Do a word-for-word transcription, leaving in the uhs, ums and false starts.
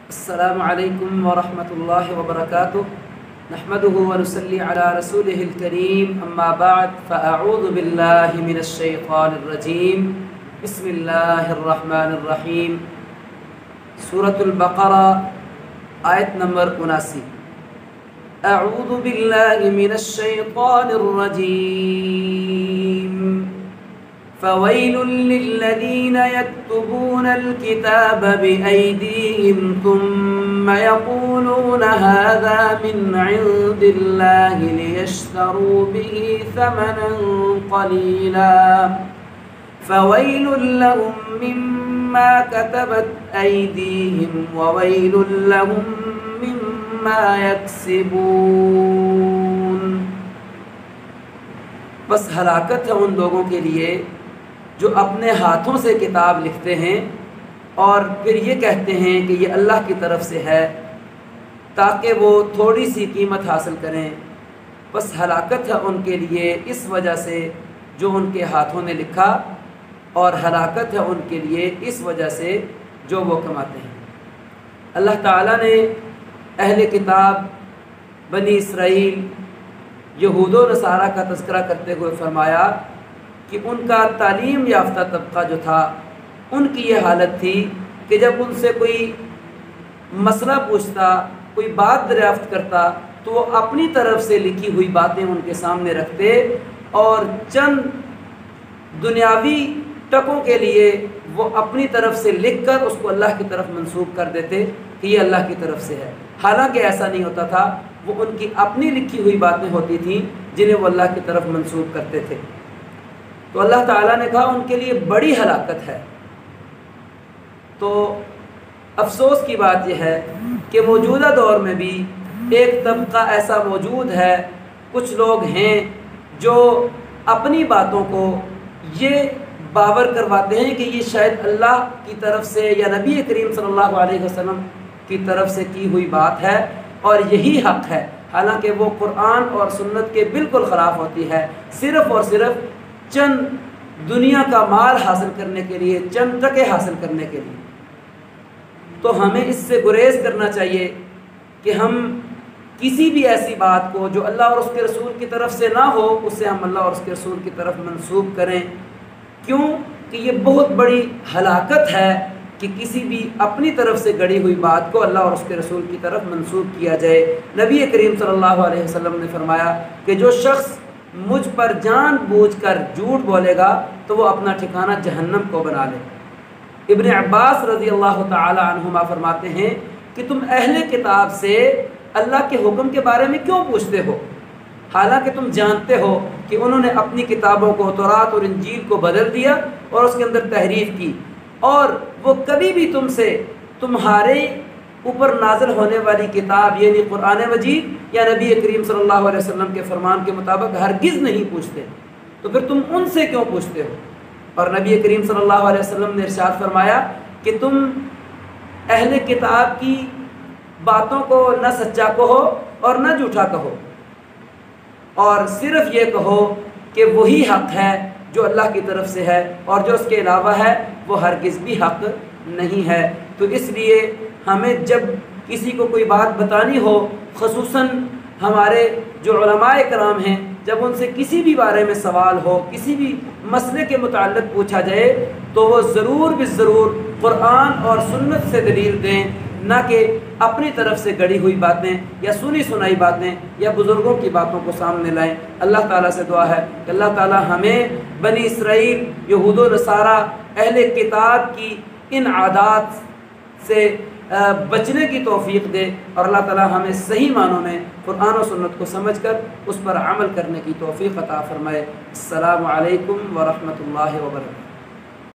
السلام علیکم ورحمۃ اللہ وبرکاتہ نحمده ونصلی علی رسوله الکریم اما بعد فاعوذ باللہ من الشیطان الرجیم بسم اللہ الرحمن الرحیم سورۃ البقرہ آیت نمبر اناسی اعوذ باللہ من الشیطان الرجیم فويل للذين يكتبون الكتاب بأيديهم ثم يقولون هذا من عند الله ليشتروا به ثمنا قليلا فويل لهم مما كتبت أيديهم وويل لهم مما يكسبون۔ بس ہلاکت ہے ان لوگوں کے لیے جو اپنے ہاتھوں سے کتاب لکھتے ہیں اور پھر یہ کہتے ہیں کہ یہ اللہ کی طرف سے ہے تاکہ وہ تھوڑی سی قیمت حاصل کریں۔ بس ہلاکت ہے ان کے لیے اس وجہ سے جو ان کے ہاتھوں نے لکھا، اور ہلاکت ہے ان کے لیے اس وجہ سے جو وہ کماتے ہیں۔ اللہ تعالیٰ نے اہل کتاب بنی اسرائیل یہود و نصارہ کا تذکرہ کرتے ہوئے فرمایا کہ ان کا تعلیم یافتہ طبقہ جو تھا ان کی یہ حالت تھی کہ جب ان سے کوئی مسئلہ پوچھتا، کوئی بات دریافت کرتا تو وہ اپنی طرف سے لکھی ہوئی باتیں ان کے سامنے رکھتے اور چند دنیاوی ٹکوں کے لیے وہ اپنی طرف سے لکھ کر اس کو اللہ کی طرف منسوب کر دیتے کہ یہ اللہ کی طرف سے ہے، حالانکہ ایسا نہیں ہوتا تھا۔ وہ ان کی اپنی لکھی ہوئی باتیں ہوتی تھیں جنہیں وہ اللہ کی طرف منسوب کرتے تھے۔ تو اللہ تعالیٰ نے کہا ان کے لیے بڑی ہلاکت ہے۔ تو افسوس کی بات یہ ہے کہ موجودہ دور میں بھی ایک طبقہ ایسا موجود ہے، کچھ لوگ ہیں جو اپنی باتوں کو یہ باور کرواتے ہیں کہ یہ شاید اللہ کی طرف سے یا نبی کریم صلی اللہ علیہ وسلم کی طرف سے کی ہوئی بات ہے اور یہی حق ہے، حالانکہ وہ قرآن اور سنت کے بالکل خلاف ہوتی ہے، صرف اور صرف چند دنیا کا مال حاصل کرنے کے لیے، چند ٹکے حاصل کرنے کے لیے۔ تو ہمیں اس سے گریز کرنا چاہیے کہ ہم کسی بھی ایسی بات کو جو اللہ اور اس کے رسول کی طرف سے نہ ہو اسے ہم اللہ اور اس کے رسول کی طرف منسوب کریں۔ کیوں کہ یہ بہت بڑی ہلاکت ہے کہ کسی بھی اپنی طرف سے گڑی ہوئی بات کو اللہ اور اس کے رسول کی طرف منسوب کیا جائے۔ نبی کریم صلی اللہ علیہ وسلم نے فرمایا کہ جو شخص مجھ پر جان بوجھ کر جھوٹ بولے گا تو وہ اپنا ٹھکانہ جہنم کو بنا لے۔ ابن عباس رضی اللہ تعالی عنہما فرماتے ہیں کہ تم اہل کتاب سے اللہ کے حکم کے بارے میں کیوں پوچھتے ہو، حالانکہ تم جانتے ہو کہ انہوں نے اپنی کتابوں کو تورات اور انجیل کو بدل دیا اور اس کے اندر تحریف کی، اور وہ کبھی بھی تم سے تمہارے اوپر نازل ہونے والی کتاب یعنی قرآن مجید یا نبی کریم صلی اللہ علیہ وسلم کے فرمان کے مطابق ہرگز نہیں پوچھتے، تو پھر تم ان سے کیوں پوچھتے ہو؟ اور نبی کریم صلی اللہ علیہ وسلم نے ارشاد فرمایا کہ تم اہل کتاب کی باتوں کو نہ سچا کہو اور نہ جھوٹا کہو، اور صرف یہ کہو کہ وہی حق ہے جو اللہ کی طرف سے ہے اور جو اس کے علاوہ ہے وہ ہرگز بھی حق نہیں ہے۔ تو اس لیے ہمیں جب کسی کو کوئی بات بتانی ہو، خصوصاً ہمارے جو علماء کرام ہیں، جب ان سے کسی بھی بارے میں سوال ہو، کسی بھی مسئلے کے متعلق پوچھا جائے تو وہ ضرور بالضرور قرآن اور سنت سے دلیل دیں، نہ کہ اپنی طرف سے گڑی ہوئی باتیں یا سنی سنائی باتیں یا بزرگوں کی باتوں کو سامنے لائیں۔ اللہ تعالیٰ سے دعا ہے کہ اللہ تعالیٰ ہمیں بنی اسرائیل، یہود و نصارہ، اہل کتاب کی ان عادات سے بچنے کی توفیق دے، اور اللہ تعالیٰ ہمیں صحیح معنوں میں قرآن و سنت کو سمجھ کر اس پر عمل کرنے کی توفیق عطا فرمائے۔ السلام علیکم ورحمۃ اللہ وبرکاتہ۔